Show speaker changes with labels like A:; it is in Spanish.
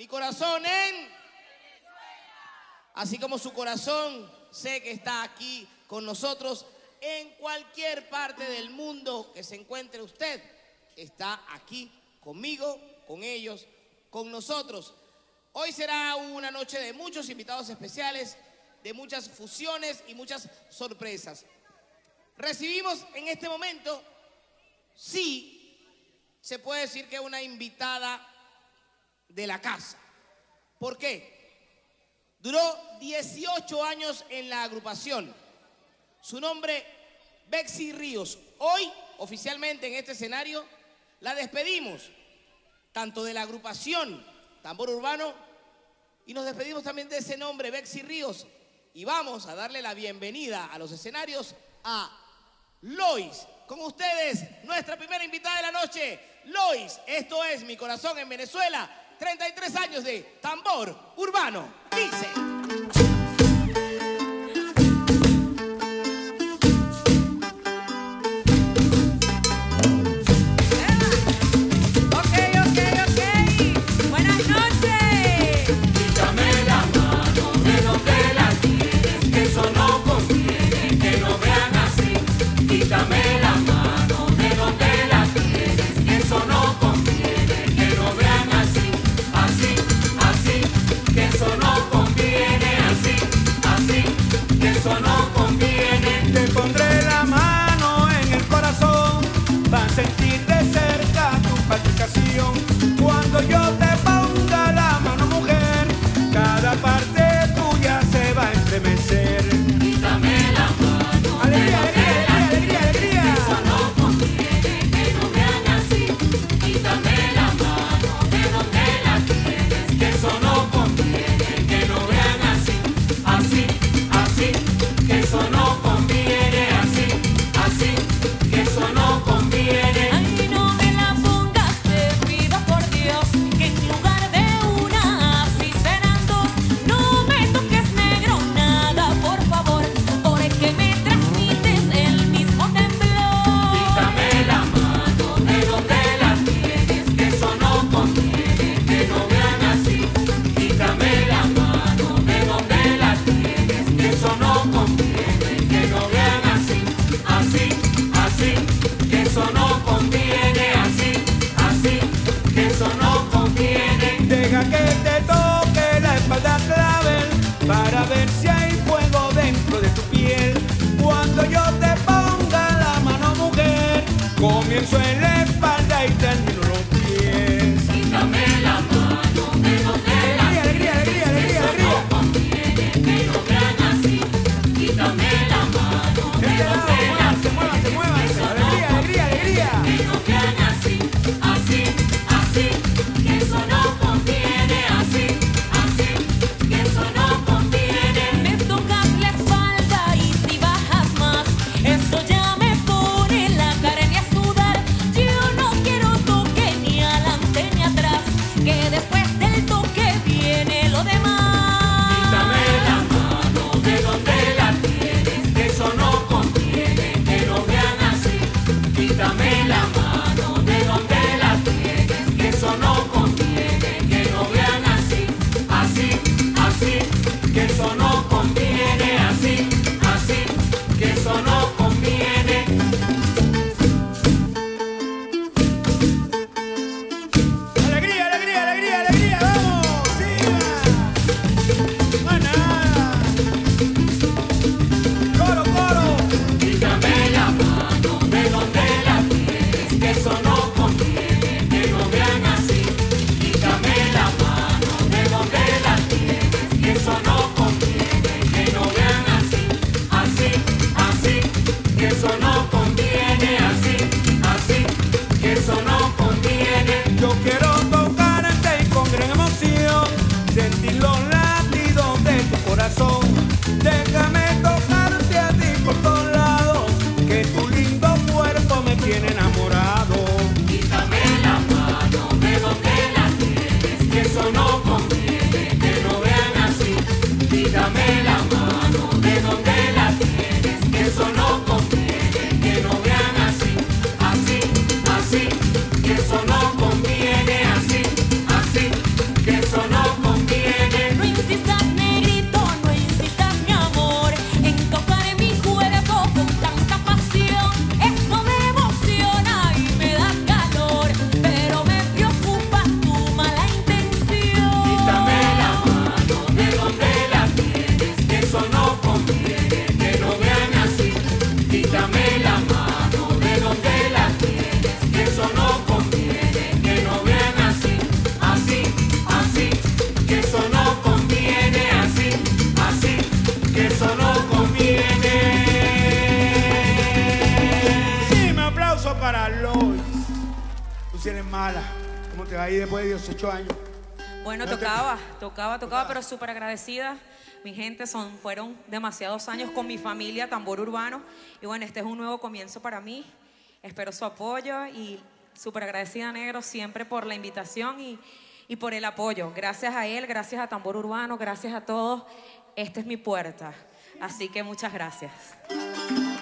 A: Mi corazón en... Así como su corazón, sé que está aquí con nosotros en cualquier parte del mundo que se encuentre usted. Está aquí conmigo, con ellos, con nosotros. Hoy será una noche de muchos invitados especiales, de muchas fusiones y muchas sorpresas. Recibimos en este momento, sí, se puede decir que una invitada de la casa. ¿Por qué? Duró 18 años en la agrupación. Su nombre, Bexy Ríos. Hoy, oficialmente en este escenario, la despedimos, tanto de la agrupación Tambor Urbano, y nos despedimos también de ese nombre, Bexy Ríos, y vamos a darle la bienvenida a los escenarios a Lois. Con ustedes, nuestra primera invitada de la noche, Lois. Esto es Mi Corazón en Venezuela. 33 años de Tambor Urbano. Dice...
B: sentir de cerca tu palpitación. Cuando yo te ponga la mano, mujer, cada parte tuya se va a estremecer.
C: Quítame la mano.
B: Alegría, alegría, alegría, alegría.
C: Eso no conviene que no vean así. Quítame la mano de donde la tienes. Que eso no conviene que no vean así. Así, así, que eso no conviene. Así, así, que eso no conviene.
D: Ay, no me la pongas, te pido por Dios, que en lugar de una así serán dos. No me toques negro, nada, por favor, porque me transmites el mismo temblor.
C: Quítame la mano de donde la tienes, que eso no conviene que no vean así. Quítame la mano de donde la tienes, que eso no conviene que no vean así. Así, así, que eso no conviene. Así, así, que eso no conviene.
B: Deja que te toque la espalda clavel para ver si hay fuego dentro de tu piel. Cuando yo te ponga la mano, mujer, comienzo en la espalda y termino los pies.
C: Quítame la mano de donde la
B: Alegría, alegría, alegría,
C: eso
B: alegría.
C: no conviene que no vean así. Quítame la mano de
B: Este lado,
C: donde la
B: muévanse, muévanse, muévanse. Alegría, alegría, alegría.
C: que no vean así, así, así, que eso no conviene, así, así, que eso no conviene.
D: Me tocas la espalda y si bajas más, eso ya me pone la carne a sudar. Yo no quiero toque ni adelante ni atrás, que después del toque viene lo demás.
C: Quítame la mano de donde la tienes, que eso no conviene, que no vean así. Quítame la mano de donde la tienes, que eso no conviene, que no vean así. Así, así, que eso no conviene, así, así, que eso no conviene.
B: Alegría, alegría, alegría, alegría. Vamos, siga. Manada. Coro, coro.
C: Quítame la mano de donde la tienes, que eso no conviene, que no vean así. Quítame la mano de donde la tienes, que eso no conviene, que no vean así. Así, así, que eso no conviene, así, así, que eso no conviene.
B: Yo quiero tocarte y con gran emoción sentir los latidos de tu corazón. Déjame tocarte a ti por todos lados, que tu lindo cuerpo me tiene enamorado.
C: Quítame la mano de donde la tienes, que eso no conviene, que no vean así. Quítame la mano de donde la tienes, que eso no conviene, que no vean así. Así, así, que eso no conviene, así, así, que eso no
B: Mala, ¿cómo te va a ir después de 18 años?
E: Bueno,
B: No te-
E: tocaba, pero súper agradecida. Mi gente, fueron demasiados años con mi familia, Tambor Urbano. Y bueno, este es un nuevo comienzo para mí. Espero su apoyo y súper agradecida, Negro, siempre por la invitación y por el apoyo. Gracias a él, gracias a Tambor Urbano, gracias a todos. Esta es mi puerta. Así que muchas gracias.